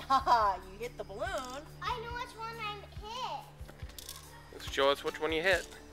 Haha, you hit the balloon. I know which one I hit. Show us which one you hit.